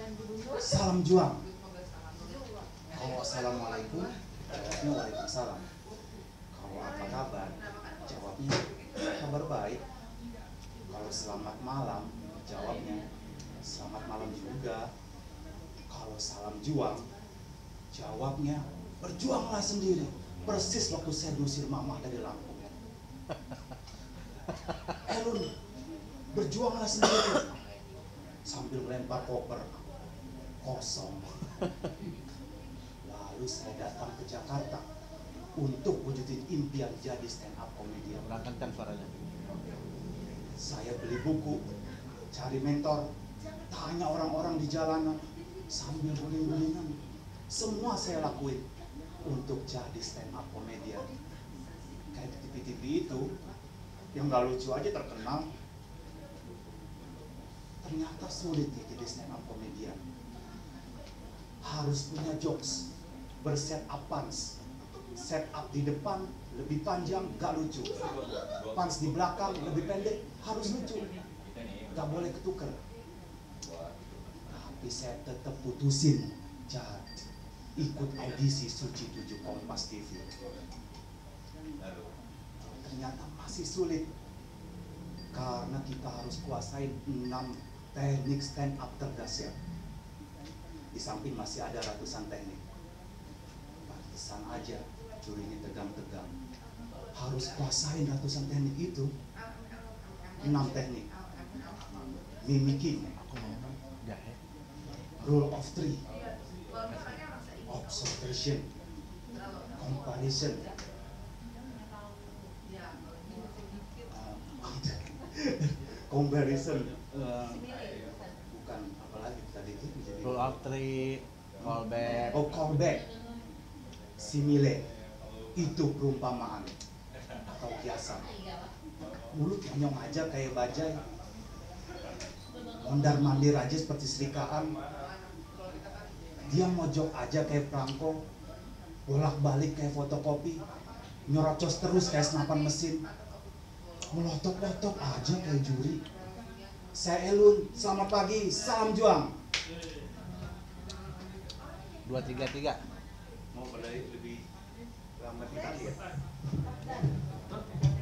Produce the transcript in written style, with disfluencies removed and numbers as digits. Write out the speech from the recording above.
Salam juang. Kalau assalamualaikum, jawabnya waalaikumsalam. Kalau apa kabar, jawabnya kabar baik. Kalau selamat malam, jawabnya selamat malam juga. Kalau salam juang, jawabnya berjuanglah sendiri. Persis waktu saya diusir mama dari Lampung. Elun, berjuanglah sendiri. Sambil melempar koper kosong. Lalu saya datang ke Jakarta untuk wujudin impian jadi stand up comedian. Berangkatkan suaranya. Saya beli buku, cari mentor, tanya orang-orang di jalanan, sambil guling-gulingan. Semua saya lakuin untuk jadi stand up comedian. Kayak di TV-TV itu, yang gak lucu aja terkenal. Ternyata sulit nih jadi stand up comedian. Harus punya jokes, berset up punch. Set up di depan lebih panjang, gak lucu. Punch di belakang lebih pendek, harus lucu. Gak boleh ketuker. Tapi saya tetap putusin jadi ikut audisi Suci 7 Kompas TV. Ternyata masih sulit. Karena kita harus kuasain 6 teknik stand up terdahsyat. Di samping masih ada ratusan teknik. Pantesan aja jurinya tegang-tegang. Harus kuasain ratusan teknik itu. 6 teknik. Mimicking, rule of 3, observation, comparison, comparison, bukan apalagi tadi itu jadi Rule of 3, callback. oh callback, simile, itu perumpamaan atau kiasan. Mulut nyong aja kayak bajai, mondar mandir aja seperti serikaan, dia mojok aja kayak perangko, bolak balik kayak fotokopi, nyorocos terus kayak senapan mesin, melotot-lotot aja kayak juri. Saya Elun, selamat pagi, salam juang. 2-3-3. Mau lebih lambat tadi ya?